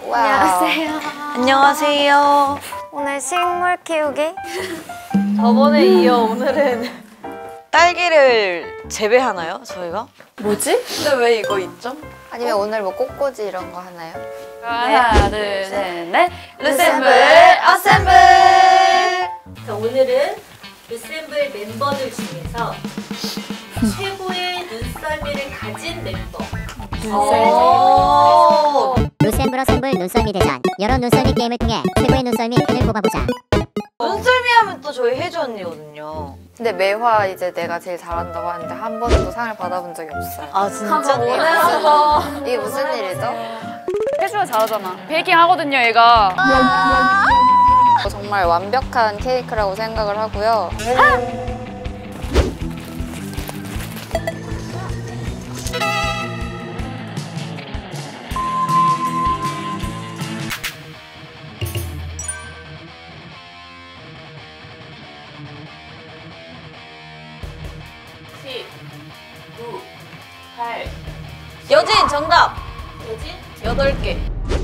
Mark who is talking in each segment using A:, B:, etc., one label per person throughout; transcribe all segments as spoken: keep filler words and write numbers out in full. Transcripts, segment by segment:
A: 안녕하세요.
B: 안녕하세요.
A: 오늘 식물 키우기?
B: 저번에 이어 오늘은 딸기를 재배하나요, 저희가?
C: 뭐지?
B: 근데 왜 이거 있죠?
A: 아니면 어? 오늘 뭐 꽃꽂이 이런 거 하나요?
C: 하나, 둘, 셋, 넷.
B: 루셈블 어셈블!
D: 자, 오늘은 루셈블 멤버들 중에서 최고의 눈썰미를 가진 멤버.
B: 오
E: 루셈블 어셈블 눈썰미 대전. 여러 눈썰미 게임을 통해 최고의 눈썰미 퀸을 뽑아보자.
B: 눈썰미 하면 또 저희 혜주 언니거든요.
A: 근데 매화 이제 내가 제일 잘한다고 하는데 한 번도 상을 받아본 적이 없어요.
B: 아 진짜?
A: 오늘 이게 무슨 일이죠?
C: 혜주가 잘하잖아. 베이킹 하거든요, 얘가.
A: 정말 완벽한 케이크라고 생각을 하고요.
D: 십, 구, 팔.
B: 여진 정답!
D: 여진?
B: 여덟 개.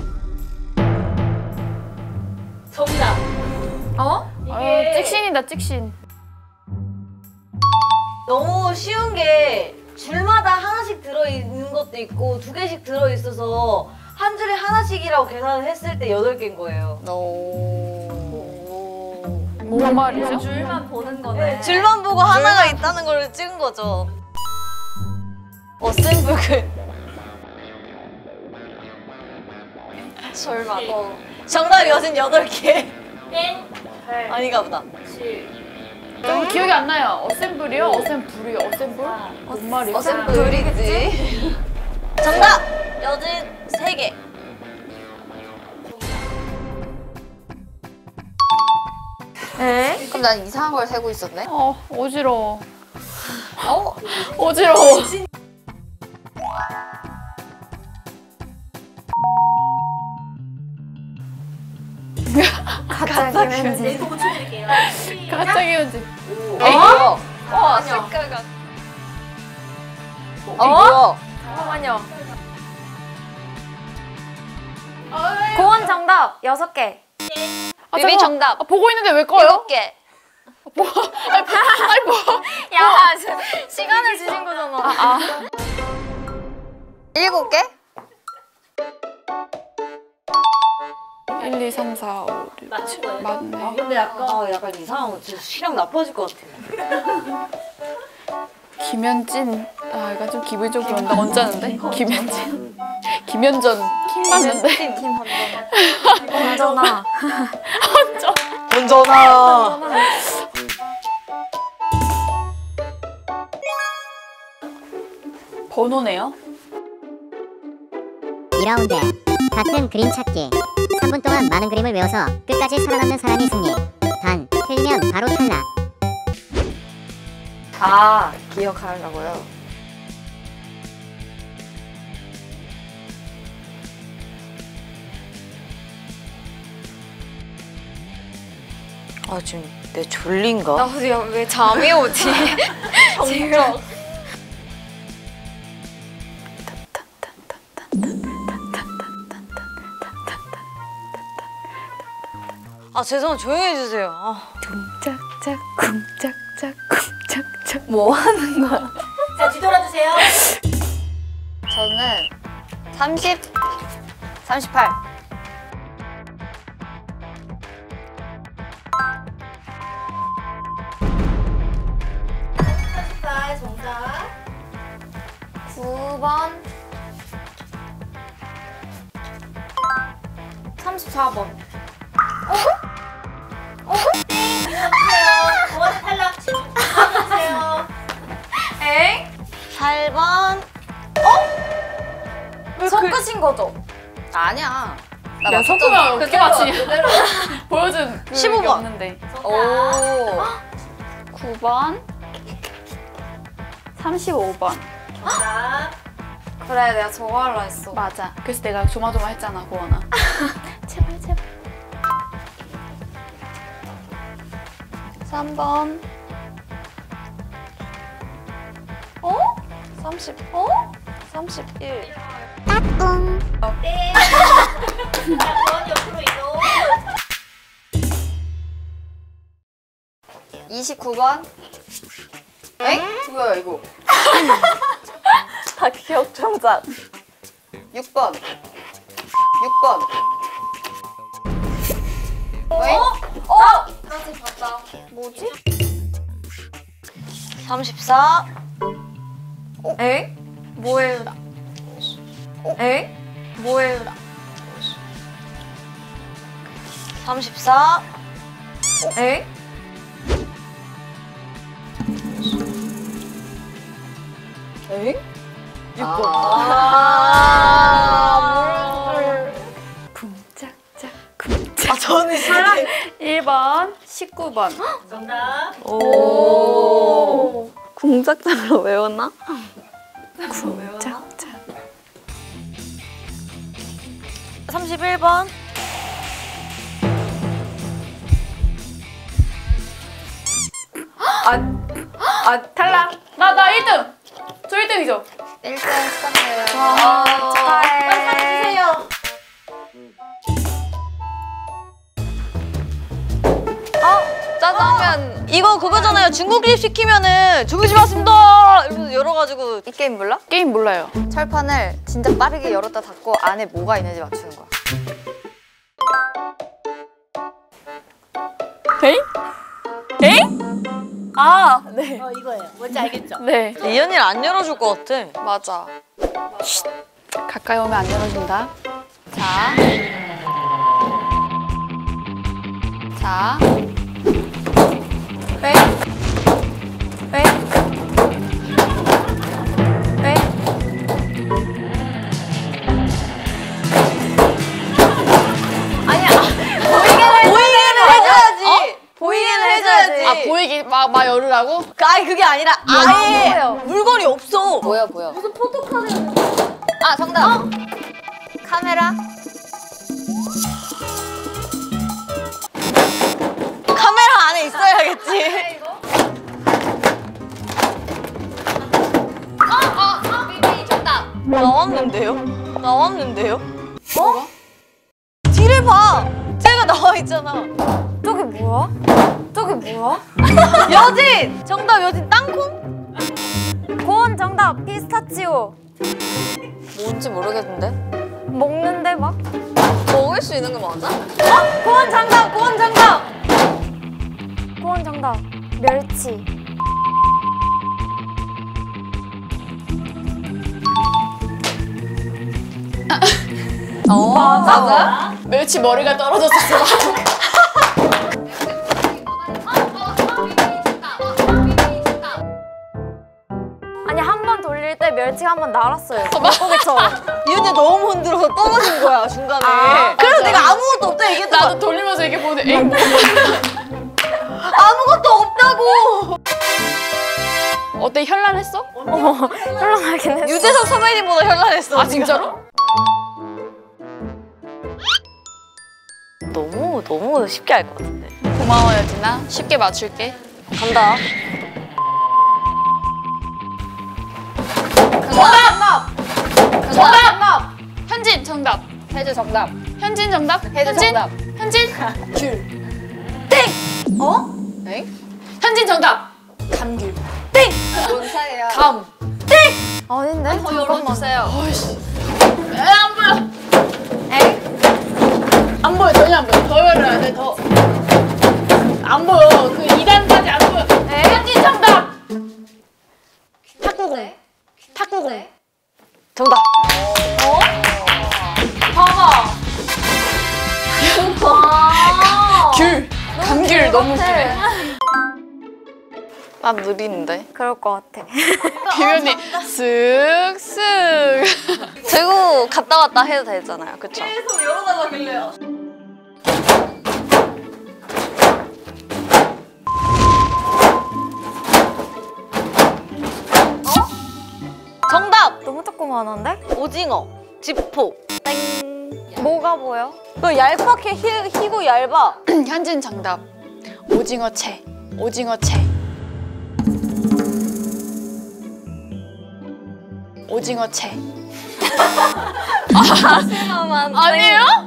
D: 정답.
A: 어?
D: 이게
C: 아, 찍신이다, 찍신.
B: 너무 쉬운 게 줄마다 하나씩 들어있는 것도 있고 두 개씩 들어있어서 한 줄에 하나씩이라고 계산을 했을 때 여덟 개인 거예요.
C: 뭔 말이죠?
D: 줄만 보는 거네.
B: 줄만 보고 하나가 있다는 걸 찍은 거죠. 어셈블 그 설마 어. 정답 여진 여덟 개.
D: 땡. 팔,
B: 아닌가 보다.
D: 칠.
C: 좀 기억이 안 나요. 어셈블이요? 어셈블이요? 어셈블? 뭔 말이에요?
B: 어셈블이지. 정답 여진 세 개.
A: 에? 그럼 난 이상한 걸 세고 있었네?
C: 어, 어지러워.
A: 어?
C: 어지러워.
A: 갑자기 왠지.
D: 네, 고 쳐드릴게요.
C: 갑자기 왠지.
A: 어?
B: 와 색깔가.
A: 어? 잠깐만요. 고원 정답 여섯 개.
C: 아,
B: 비비
C: 잠깐만.
B: 정답.
C: 아, 보고 있는데 왜 꺼요?
B: 일곱 개.
C: 뭐, 아니, 뭐, 아니, 뭐.
A: 야, 시간을 주신 거잖아.
C: 아,
A: 일곱 개?
C: 일, 이, 삼, 사, 오, 육,
D: 맞춘
C: 칠.
D: 거예요?
C: 맞네.
B: 근데 약간 아, 약간 이상한 거 진짜 시력 나빠질 것 같아.
C: 김현진. 아, 약간 좀 기분이 좀 그런다. 언짢은데? 김현진. 김현전. 킹 맞는데?
A: 언제나.
B: 운전아.
C: 번호네요?
E: 이 라운드 같은 그림 찾기. 삼 분 동안 많은 그림을 외워서 끝까지 살아남는 사람이 승리. 단 틀리면 바로 탈락.
A: 아, 기억하려고요.
B: 아 지금 내 졸린가?
A: 나 왜 잠이 오지?
B: 정적. 아 죄송 조용히 해주세요. 아.
C: 쿵짝짝 쿵짝짝 쿵짝짝.
A: 뭐 하는 거야?
D: 자, 뒤돌아주세요.
A: 저는 삼십, 삼십팔.
D: 삼십팔 정답.
A: 구 번. 삼십사 번.
D: 고원 탈락. 주세요.
A: 엥?
B: 팔 번.
A: 섞으신 거죠? 아니야. 나
C: 야, 섞으면 어떻게 맞히냐.
A: 그대로.
C: 보여준 그
B: 십오 번.
C: 없는데.
A: 오.
C: 구 번. 삼십오 번.
D: 정답.
A: 그래, 내가 저거 하려 했어.
C: 맞아. 그래서 내가 조마조마 했잖아, 고원아. 제발, 제발. 삼 번.
A: 어? 삼십. 어? 삼십일.
E: 따뚱.
D: 네. 자, 권 옆으로 이동.
A: 이십구 번. 엥? 뭐야 이거?
C: 다 기억 정작.
A: 육 번. 육 번. 왜? 어? 까지 봤다. 뭐지?
B: 삼십사.
A: 에? 뭐예요? 에? 뭐예요?
B: 삼십사.
A: 에? 에? 육 번.
B: 아.
C: 쿵짝짝 쿵짝.
B: 아, 저는 사람.
C: 일 번, 십구 번.
D: 정답.
B: 오.
C: 궁작장으로 외웠나? 궁작장.
B: 삼십일 번.
C: 아, 아 탈락. 나, 나 일 등. 저 일 등이죠?
A: 일 등 축하해요.
C: 아,
A: 축하해.
D: 주세요.
B: 짜장면. 이거 그거잖아요. 중국집 시키면은 중국집 왔습니다. 이러면서 열어가지고.
A: 이 게임 몰라?
C: 게임 몰라요.
A: 철판을 진짜 빠르게 열었다 닫고 안에 뭐가 있는지 맞추는 거야.
C: 에잉? 에잉? 아, 네.
D: 어, 이거예요. 뭔지 알겠죠?
C: 네.
B: 이 언니를 안 열어줄 것 같아.
A: 맞아.
C: 가까이 오면 안 열어준다.
A: 자. 자. 왜? 왜? 왜?
B: 보이게는 해줘야지. 보이게는 해줘야지.
C: 아, 보이기 막, 막 열으라고?
B: 아니 그게 아니라 아예
A: 뭐예요?
B: 물건이 없어.
A: 뭐야 뭐야? 무슨 포토카드? 아 정답. 카메라.
B: 카메라 안에 있어야겠지.
A: 어어 비비 정답.
B: 나왔는데요? 나왔는데요? 어? 뒤를 봐. 쟤가 나와 있잖아.
A: 저게 뭐야? 저게 뭐야?
B: 여진! 정답 여진 땅콩?
A: 고원 정답. 피스타치오. 뭔지 모르겠는데. 먹는데 막?
B: 먹을 수 있는 거 맞아?
A: 고원 정답. 고원 정답. 고원 정답. 멸치.
C: 어, 맞아? 멸치 머리가 떨어졌었어.
A: 아니 한 번 돌릴 때 멸치가 한 번 날았어요. 물고기처럼.
B: 이 언니 너무 흔들어서 떨어진 거야 중간에.
A: 아,
B: 그래서
C: 맞아.
B: 내가 아무것도 없다 얘기했던
C: 나도
B: 거야.
C: 돌리면서 이렇게 보는데, 에잉?
B: 아무것도 없다고.
C: 어때, 현란했어?
A: 흘러나긴 했어.
B: 유재석 선배님보다 현란했어.
C: 아, 진짜로?
B: 너무 너무 쉽게 할 것 같은데.
C: 고마워요, 진아. 쉽게 맞출게.
B: 간다.
C: 정답! 정답! 현진 정답.
A: 해주 정답.
C: 현진 정답.
A: 해주
C: 현진?
A: 정답.
C: 현진? 귤.
B: 어?
A: 엥?
C: 현진 정답. 감귤.
A: 뭔 사이야?
C: 감.
A: 아닌데?
B: 더 열어주세요.
C: 어이씨. 에, 안 보여.
A: 엥?
C: 안 보여, 전혀 안 보여. 더 열어야 돼, 더. 안 보여. 그 이 단까지 안 보여. 현진 정답. 탁구공. 탁구공.
B: 정답.
C: 봐봐.
B: 아.
C: 귤. 감귤 너무 웃기네.
B: 난 느리는데.
A: 그럴 것 같아.
C: 비면이 쓱쓱.
B: 들고 갔다 왔다 해도 되잖아요. 그쵸?
D: 계속 열어달라길래요.
B: 정답!
A: 너무 조그만한데?
B: 오징어. 지포.
A: 뭐가 보여?
B: 너 얇게 희, 희고 얇아.
C: 현진 정답. 오징어 채. 오징어 채. 오징어 채.
A: 하나만.
C: 아니에요?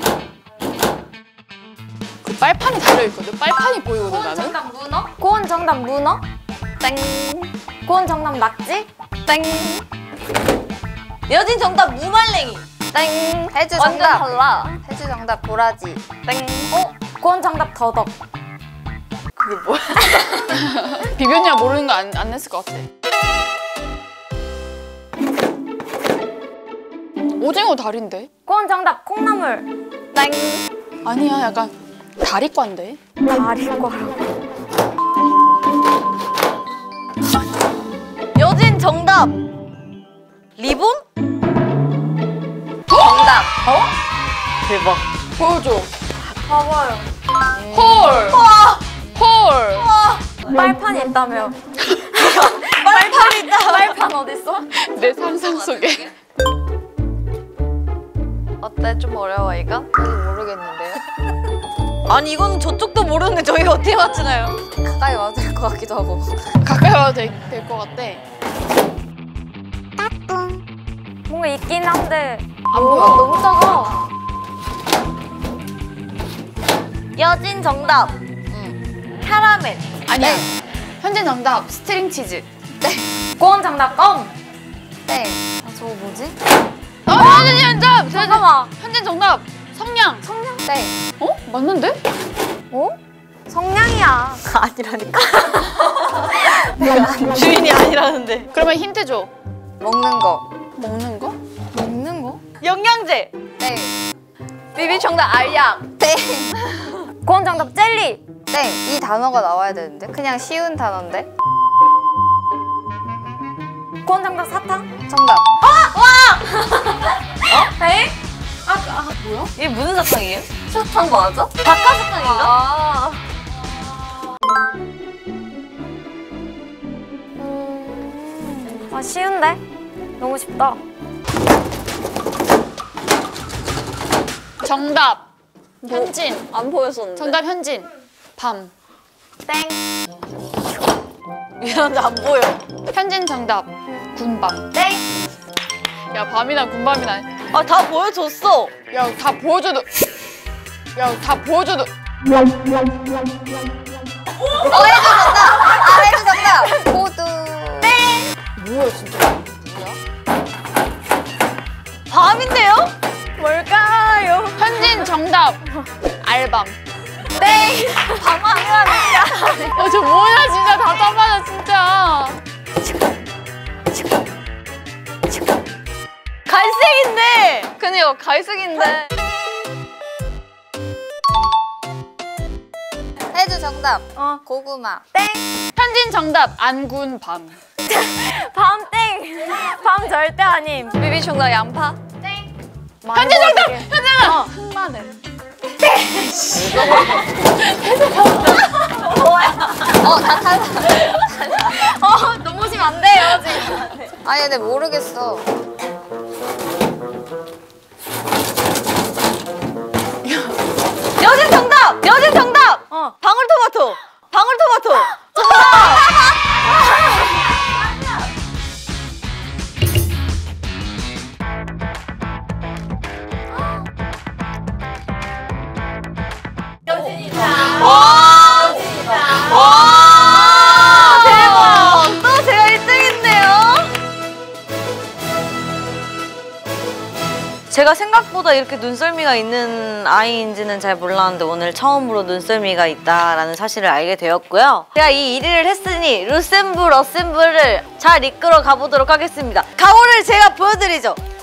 C: 그 빨판이 달려있거든. 빨판이 보이거든
A: 고은
C: 나는.
A: 정답 문어? 고은 정답 문어? 땡. 고은 정답 낙지? 땡.
B: 여진 정답 무말랭이.
A: 땡. 해주
B: 완전
A: 정답.
B: 달라.
A: 해주 정답 도라지. 땡. 어? 고은 정답 더덕.
C: 그게 뭐야? 비변이야 모르는 거 안 안 냈을 것 같아. 오징어 다리인데?
A: 고은 정답 콩나물. 땡.
C: 아니야, 약간 다리과인데?
A: 다리과라고.
B: 여진 정답 리본?
A: 정답.
B: 어? 대박.
C: 보여줘.
A: 봐봐요.
C: 헐! 헐!
A: 빨판이 있다며.
B: 빨판이 있다.
A: 빨판 어딨어?
C: 내 상상 속에.
A: 어때? 좀 어려워 이거? 모르겠는데요.
B: 아니 이거는 저쪽도 모르는데 저희가 어떻게 맞추나요?
A: 가까이 와도 될 것 같기도 하고.
C: 가까이 와도 될 것 같대.
A: 뭔가 있긴 한데
C: 안
A: 너무,
C: 보여.
A: 너무 작아.
B: 여진 정답 캐러멜.
C: 아니야. 현재 정답 스트링 치즈.
A: 고은 정답 껌. 네. 아 저거 뭐지?
C: 어, 현재 정답.
A: 잠깐만.
C: 현재 정답 성냥.
A: 성냥? 네.
C: 어? 맞는데?
A: 어? 성냥이야.
B: 아니라니까. 내가 주인이 아니라는데.
C: 그러면 힌트 줘.
A: 먹는 거.
C: 먹는 거?
A: 먹는 거?
B: 영양제.
A: 네.
B: 비비 정답 알약.
A: 땡. 고은 정답 젤리. 땡. 이 단어가 나와야 되는데 그냥 쉬운 단어인데. 고은 정답 사탕. 정답.
B: 어? 에?
C: 뭐야?
B: 이게 무슨 사탕이에요?
A: 사탕 맞아?
B: 닭가사탕인가?
A: 아. 음. 아 쉬운데? 너무 쉽다.
C: 정답. 현진.
B: 안 보였었는데.
C: 정답 현진. 밤.
A: 땡.
B: 미안한데 안 보여.
C: 현진 정답. 군밤.
A: 땡.
C: 야, 밤이나 군밤이나.
B: 아 다 보여줬어.
C: 야, 다 보여줘도. 야, 다 보여줘도.
A: 어 해주 정답. 아 해주 정답. 호두.
C: 뭐야, 진짜.
B: 밤인데요?
A: 뭘까요?
C: 현진 정답. 알밤.
A: 땡. 방황이라니까.
C: 어, 저 뭐야, 진짜 답답하다, 진짜.
B: 갈색인데.
A: 그니까 갈색인데. 해주 정답. 어. 고구마. 땡.
C: 현진 정답. 안군 밤.
A: 밤 땡. 밤 절대 아님. 비비 정답 양파. 땡.
C: 현진 정답. 현진 정답. 흑마늘.
A: 어, 다 탈. 어, 너무 지면 안 돼요, 지금. 아니, 근데 모르겠어.
B: 여진 정답. 여진 정답.
A: 어.
B: 방울토마토. 방울토마토. 와! 와! 대박! 또 제가 일 등했네요. 제가 생각보다 이렇게 눈썰미가 있는 아이인지는 잘 몰랐는데 오늘 처음으로 눈썰미가 있다라는 사실을 알게 되었고요. 제가 이 일 위를 했으니 루셈블 어셈블을 잘 이끌어 가보도록 하겠습니다. 각오를 제가 보여드리죠.